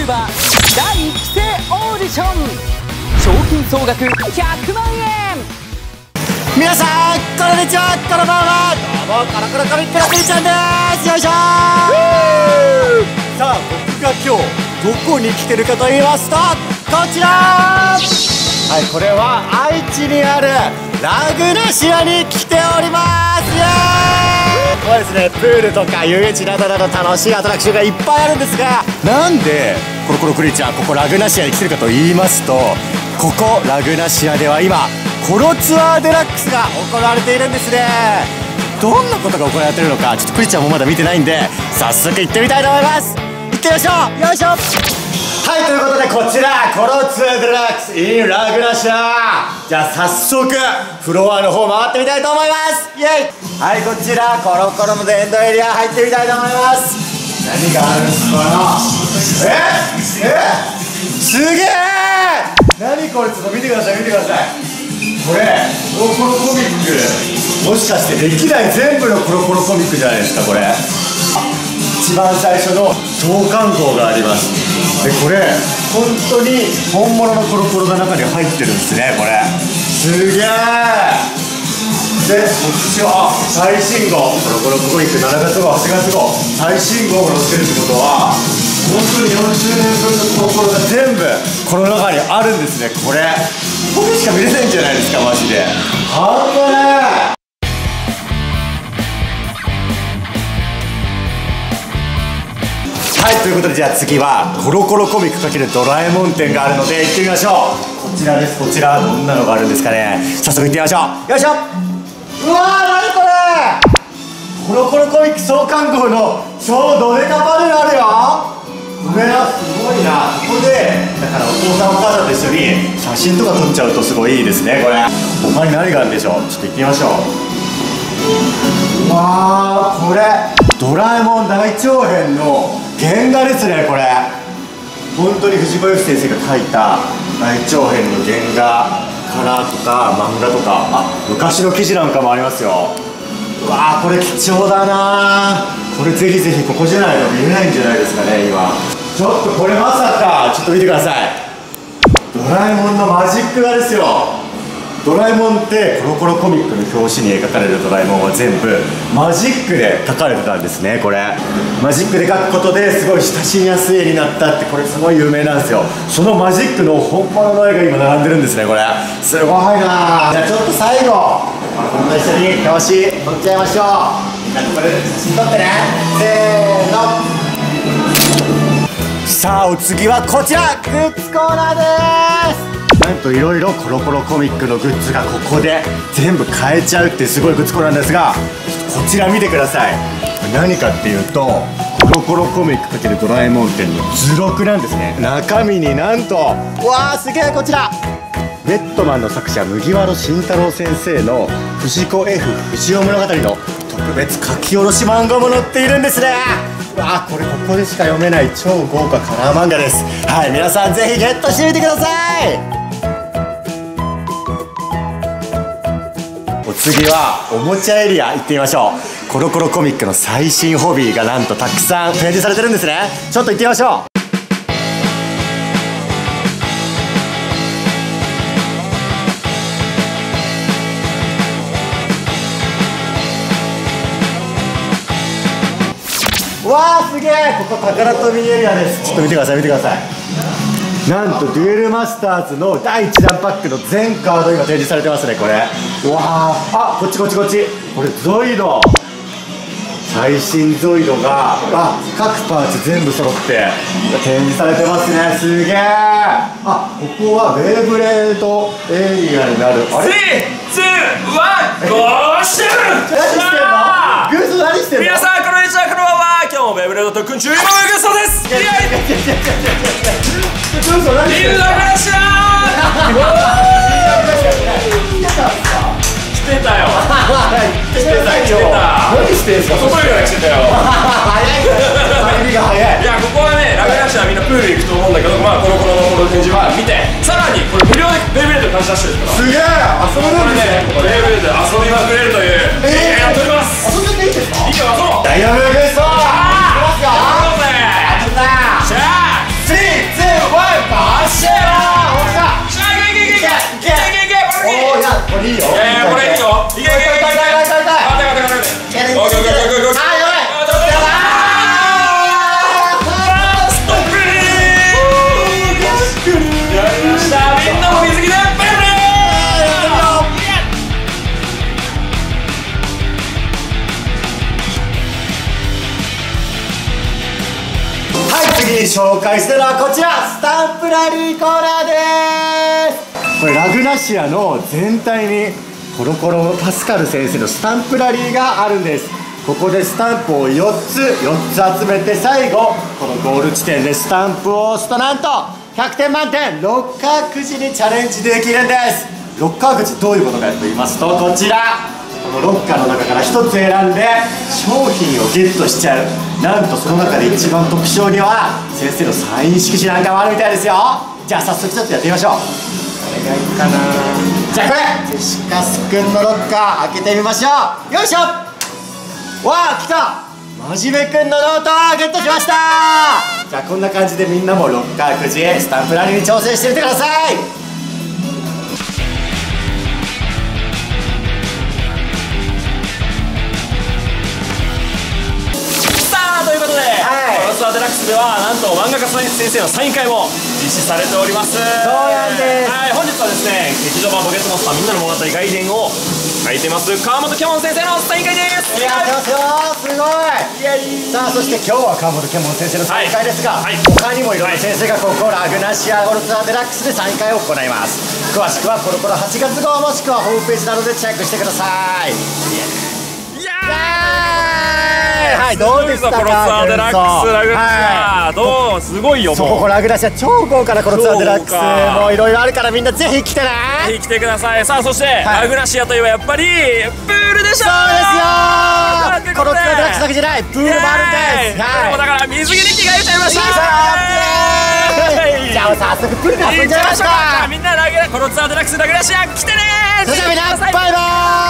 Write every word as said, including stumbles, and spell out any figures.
YouTuber 第一期生オーディション、賞金総額ひゃくまんえん。 皆さんこんにちは、こんばんは。どうもコロコロコミックのくりちゃんです。よいしょー。さあ僕が今日どこに来てるかと言いますと、こちら、はい、これは愛知にあるラグナシアに来ております。イエーイ。ここはですね、プールとか遊園地などなど楽しいアトラクションがいっぱいあるんですが、なんでコロコロクリーチャーここラグナシアに来てるかと言いますと、ここラグナシアでは今コロツアーデラックスが行われているんですね。どんなことが行われているのか、ちょっとクリちゃんもまだ見てないんで早速行ってみたいと思います。行ってみましょう。よいしょ。はい、ということでこちらコロツアーデラックス in ラグナシア。じゃあ早速フロアの方回ってみたいと思います。イエイ。はい、こちらコロコロの電動エリア入ってみたいと思います。何があるんですかな。ええすげえ。何これ、ちょっと見てください見てください。これコロコロコミック、もしかして歴代全部のコロコロコミックじゃないですかこれ。一番最初の創刊号があります。でこれ本当に本物のコロコロが中に入ってるんですね。これすげえ。でこっちは最新号コロコロコミックしちがつ号はちがつ号最新号が載ってるってことは、本当によんじゅうねんぶんのコロコロが全部この中にあるんですね。これここでしか見れないんじゃないですかマジで。半端ない。はい、ということでじゃあ次はコロコロコミック×ドラえもん展があるので行ってみましょう。こちらです。こちらどんなのがあるんですかね。早速行ってみましょう。よいしょ。うわー、何これ。コロコロコミック創刊号の超ドデカパネルあるよ。これはすごいな。ここでだからお父さんお母さんと一緒に写真とか撮っちゃうとすごいいいですね。これ他に何があるんでしょう。ちょっと行ってみましょう。うわー、これドラえもん大長編の原画ですね。これ本当に藤子 F 先生が描いた大長編の原画からとか漫画とか、あ、昔の記事なんかもありますよ。うわー、これ貴重だな。これぜひぜひここじゃないと見れないんじゃないですかね今。ちょっとこれまさか、ちょっと見てください。ドラえもんのマジック画ですよ。ドラえもんってコロコロコミックの表紙に描かれるドラえもんは全部マジックで描かれてたんですね。これマジックで描くことですごい親しみやすい絵になったって、これすごい有名なんですよ。そのマジックの本物の絵が今並んでるんですね。これすごいな。じゃあちょっと最後こんな一緒に表紙撮っちゃいましょう。みんなこれ写真撮ってね。せーの。さあお次はこちらグッズコーナーです。なんといろいろコロコロコミックのグッズがここで全部買えちゃうってすごいグッズコーナーなんですが、こちら見てください。何かっていうとコロコロコミック×ドラえもん展の図録なんですね。中身になんと、うわーすげえ、こちらベッドマンの作者麦わら慎太郎先生の藤子 F 不二雄物語の特別書き下ろし漫画も載っているんですね。うわー、これここでしか読めない超豪華カラー漫画です。はい、皆さんぜひゲットしてみてください。お次はおもちゃエリア行ってみましょう。コロコロコミックの最新ホビーがなんとたくさん展示されてるんですね。ちょっと行ってみましょう。うわーすげえ、ここ宝飛びエリアです。ちょっと見てください見てください。なんとデュエルマスターズのだいいちだんパックの全カード今展示されてますね。これうわー、あ、こっちこっちこっち、これゾイド、最新ゾイドがあ各パーツ全部揃って展示されてますね。すげえ。あ、ここはベイブレードエリアになる。あれスリー、ツー、ワン、ゴーシュー。何してんのグース、何してんの。 皆さんこんにちは、こんばんは。今日もベイブレード特訓中、井上グーストです。イエイ。 グース何してんの。 リーダーラッシャー。来てたよ。来てた今日。 何してんすか。 外から来てたよ。 早いね。入りが早い。 いや、ここはね、ラグラッシャーみんなプール行くと思うんだけど、まあコロコロのこの展示は見て、さらにこれ無料でベイブレード貸し出してるから。 すげえ。遊べるんですね。 これね、ベイブレードで遊びまくれるという。ええ、やっております。 遊んでていいですか。 いいよ、遊ぼう。 ダイヤモンドグースト。 ああ。やろうぜ。 やった。 しゃあ。 スリー。 次に紹介するのはこちら、スタンプラリーコーナーです。これラグナシアの全体にコロコロパスカル先生のスタンプラリーがあるんです。ここでスタンプをよっつよっつ集めて、最後このゴール地点でスタンプを押すと、なんとひゃくてん満点ロッカーくじにチャレンジできるんです。ロッカーくじどういうことかと言いますと、こちらこのロッカーの中からひとつ選んで商品をゲットしちゃう。なんとその中で一番特徴には先生のサイン色紙なんかもあるみたいですよ。じゃあ早速ちょっとやってみましょう。これがいいかな。じゃあこれジェシカスくんのロッカー開けてみましょう。よいしょ。わあ来た。まじめくんのノートをゲットしました。じゃあこんな感じでみんなもロッカーくじスタンプラリーに挑戦してみてください。 さあということで、 はいコロツアデラックスではなんと漫画家先生のサイン会も実施されております。そうなんです。 はい、本日はですね、劇場版ポケットモンスターみんなの物語外伝を書いてます川本キャモン先生のサイン会です。 やってますよ。すごい。 イエイ。 さあそして今日は川本キャモン先生のサイン会ですが、 はいはい、 他にもいろんな先生がここラグナシアコロツアデラックスでサイン会を行います。詳しくはコロコロはちがつ号もしくはホームページなどでチェックしてください。 いやはい、どうでしたか。 コロツアデラックスラグナシア、どうすごいよ。もうここラグナシア超豪華なコロツアデラックスもいろいろあるから、みんなぜひ来てね。 ぜひ来てください。さあそして、はい、ラグナシアといえばやっぱりプールでしょ。 そうですよ。コロツアデラックスだけじゃない、プールもあるんです。 はい、もうだから水着に着替えちゃいました。 じゃあ早速プールで遊んじゃいましょうか。 みんなラグナコロツアデラックスラグナシア来てね。 それじゃあみんなバイバーイ。